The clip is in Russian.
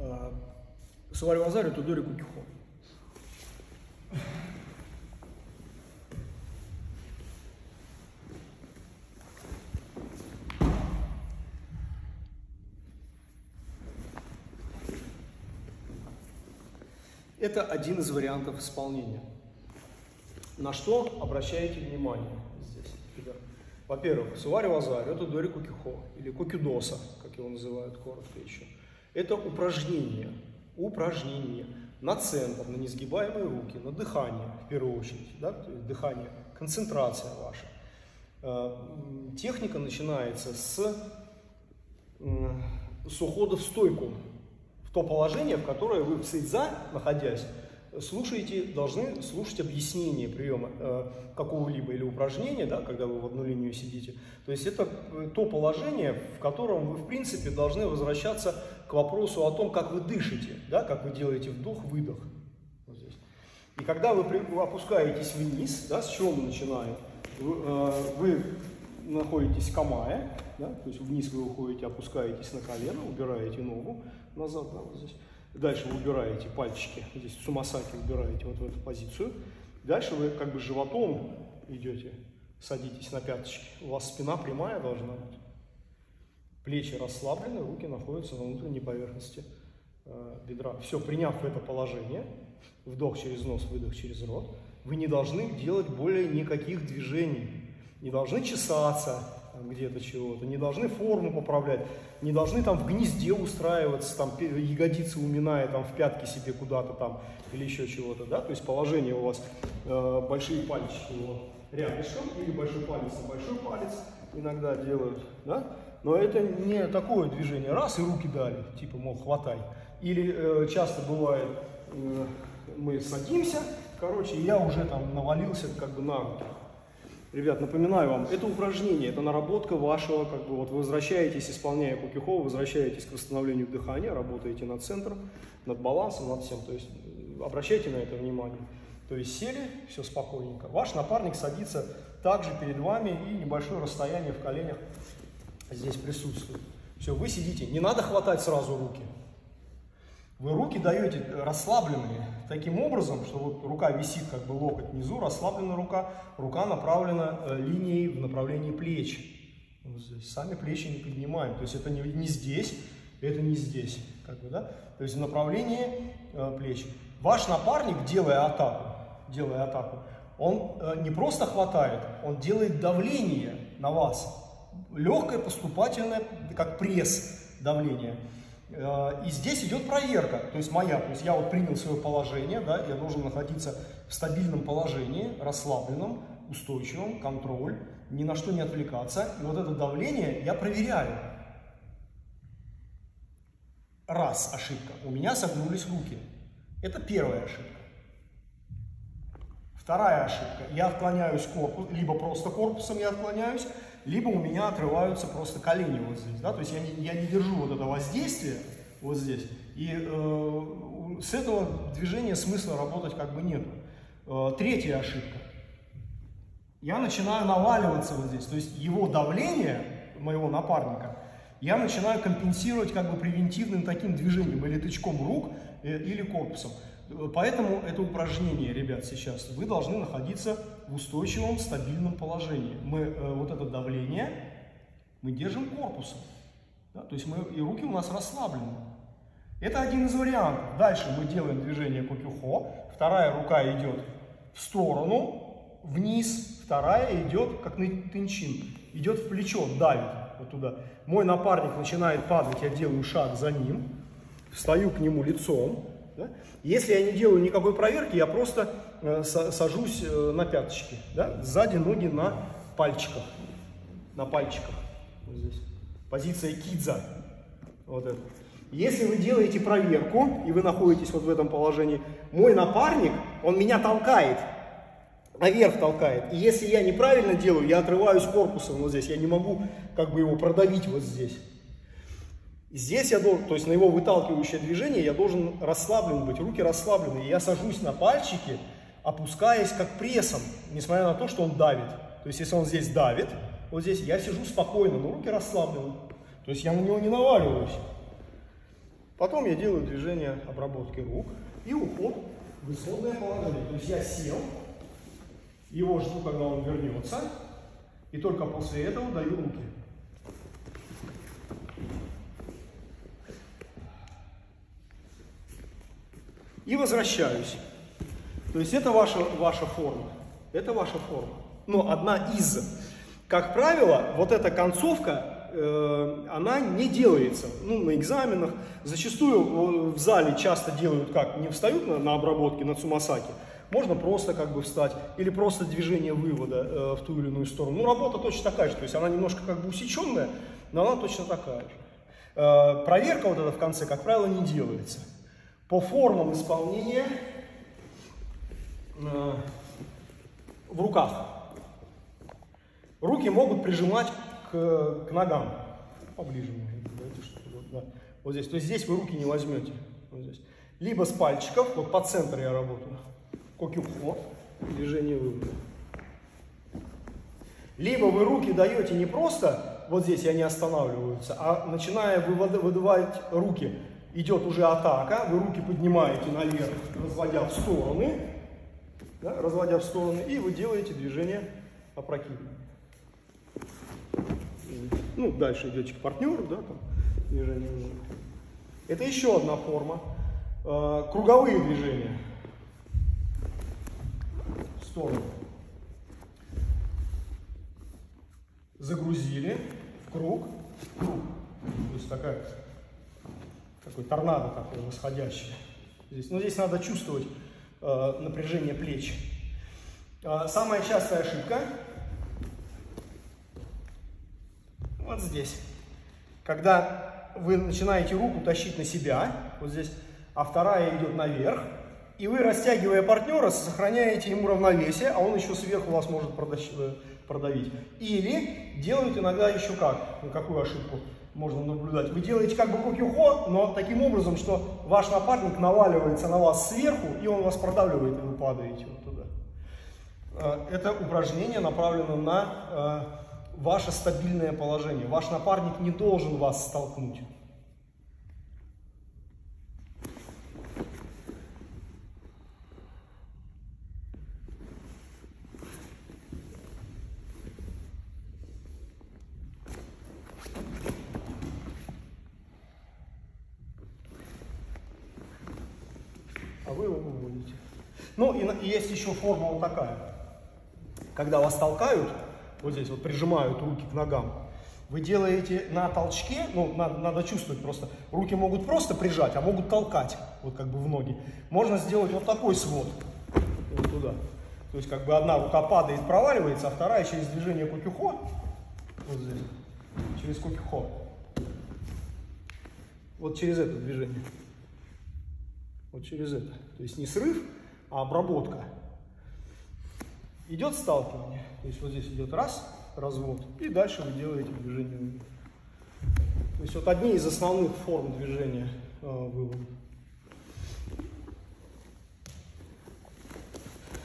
Савари Вазари Тодори Кукихо. Это один из вариантов исполнения. На что обращаете внимание здесь? Во-первых, Савари Вазари это Тодори Кукихо, или Кокюдоса, как его называют коротко еще. Это упражнение на центр, на несгибаемые руки, на дыхание в первую очередь, да? То есть дыхание, концентрация ваша. Техника начинается с ухода в стойку, в то положение, в которое вы в цидза, находясь, должны слушать объяснение приема какого-либо или упражнения, да, когда вы в одну линию сидите. То есть это то положение, в котором вы в принципе должны возвращаться к вопросу о том, как вы дышите, да, как вы делаете вдох-выдох. Вот здесь. И когда вы опускаетесь вниз, да, с чего мы начинаем? Вы находитесь в камае, да, то есть вниз вы уходите, опускаетесь на колено, убираете ногу назад, да, вот здесь. Дальше вы убираете пальчики, здесь сумасаки убираете вот в эту позицию. Дальше вы как бы животом идете, садитесь на пяточки. У вас спина прямая должна быть. Плечи расслаблены, руки находятся на внутренней поверхности бедра. Все, приняв это положение, вдох через нос, выдох через рот, вы не должны делать более никаких движений. Не должны чесаться где-то чего-то, не должны форму поправлять, не должны там в гнезде устраиваться, там ягодицы уминая там в пятки себе куда-то там или еще чего-то, да, то есть положение у вас большие пальчики вот, рядышком или большой палец на большой палец иногда делают, да, но это не такое движение, раз и руки дали, типа, мол, хватай, или часто бывает, мы садимся, короче, и я уже там навалился как бы на руки. Ребят, напоминаю вам, это упражнение, это наработка вашего, как бы, вот вы возвращаетесь, исполняя кукихо, возвращаетесь к восстановлению дыхания, работаете над центром, над балансом, над всем, то есть обращайте на это внимание. То есть сели, все спокойненько, ваш напарник садится также перед вами и небольшое расстояние в коленях здесь присутствует. Все, вы сидите, не надо хватать сразу руки. Вы руки даете расслабленные, таким образом, что вот рука висит, как бы локоть внизу, расслаблена рука направлена линией в направлении плеч. Вот здесь. Сами плечи не поднимаем, то есть это не здесь, это не здесь, как бы, да? То есть в направлении плеч. Ваш напарник, делая атаку, он не просто хватает, он делает давление на вас, легкое поступательное, как пресс давление. И здесь идет проверка, то есть я вот принял свое положение, да, я должен находиться в стабильном положении, расслабленном, устойчивом, контроль, ни на что не отвлекаться. И вот это давление я проверяю. Раз ошибка, у меня согнулись руки. Это первая ошибка. Вторая ошибка, я отклоняюсь либо просто корпусом я отклоняюсь, либо у меня отрываются просто колени вот здесь, да, то есть я не держу вот это воздействие вот здесь, и с этого движения смысла работать как бы нету. Третья ошибка, я начинаю наваливаться вот здесь, то есть его давление, моего напарника, я начинаю компенсировать как бы превентивным таким движением, или тычком рук, или корпусом. Поэтому это упражнение, ребят, сейчас вы должны находиться в устойчивом, стабильном положении. Вот это давление мы держим корпусом, да, то есть и руки у нас расслаблены. Это один из вариантов. Дальше мы делаем движение кокюхо. Вторая рука идет в сторону, вниз, вторая идет как тенчин, идет в плечо, давит вот туда. Мой напарник начинает падать, я делаю шаг за ним, встаю к нему лицом. Да? Если я не делаю никакой проверки, я просто сажусь на пяточки, да? Сзади ноги на пальчиках, вот здесь. Позиция кидза, вот это. Если вы делаете проверку и вы находитесь вот в этом положении, мой напарник, он меня толкает, наверх толкает. И если я неправильно делаю, я отрываюсь корпусом вот здесь, я не могу как бы его продавить вот здесь. Здесь я должен, то есть на его выталкивающее движение я должен расслаблен быть, руки расслаблены. И я сажусь на пальчики, опускаясь как прессом, несмотря на то, что он давит. То есть если он здесь давит, вот здесь я сижу спокойно, но руки расслаблены. То есть я на него не наваливаюсь. Потом я делаю движение обработки рук и уход в исходное положение. То есть я сел, его жду, когда он вернется, и только после этого даю руки. И возвращаюсь. То есть это ваша форма. Это ваша форма. Но одна из. Как правило, вот эта концовка, она не делается. Ну, на экзаменах. Зачастую в зале часто делают как? Не встают на обработке, на цумасаки. Можно просто как бы встать. Или просто движение вывода в ту или иную сторону. Ну, работа точно такая же. То есть она немножко как бы усеченная, но она точно такая же. Проверка вот эта в конце, как правило, не делается. По формам исполнения в руках. Руки могут прижимать к ногам. Поближе. Да. Вот здесь. То есть здесь вы руки не возьмете. Вот здесь. Либо с пальчиков, вот по центру я работаю. Кокюхо, движение вывода. Либо вы руки даете не просто, вот здесь они останавливаются, а начиная выдавать руки, идет уже атака, вы руки поднимаете наверх, разводя в стороны, да, и вы делаете движение опрокидывания. Ну, дальше идете к партнеру, да, там, движение. Это еще одна форма. Круговые движения. В сторону. Загрузили, круг. То есть такой торнадо такой восходящий. Здесь надо чувствовать напряжение плеч. Самая частая ошибка вот здесь. Когда вы начинаете руку тащить на себя, вот здесь, а вторая идет наверх, и вы, растягивая партнера, сохраняете ему равновесие, а он еще сверху вас может продавить. Или делают иногда еще как? Какую ошибку можно наблюдать? Вы делаете как бы кокюхо, но таким образом, что ваш напарник наваливается на вас сверху, и он вас продавливает, и вы падаете вот туда. Это упражнение направлено на ваше стабильное положение. Ваш напарник не должен вас столкнуть. А вы его выводите. Ну и есть еще форма вот такая. Когда вас толкают, вот здесь вот прижимают руки к ногам, вы делаете на толчке, ну надо чувствовать просто, руки могут просто прижать, а могут толкать, вот как бы в ноги. Можно сделать вот такой свод, вот туда. То есть как бы одна рука падает, проваливается, а вторая через движение кокюхо, вот здесь, через кокюхо, вот через это движение. Вот через это. То есть не срыв, а обработка. Идет сталкивание. То есть вот здесь идет раз, развод, и дальше вы делаете движение вывода. То есть вот одни из основных форм движения вывода.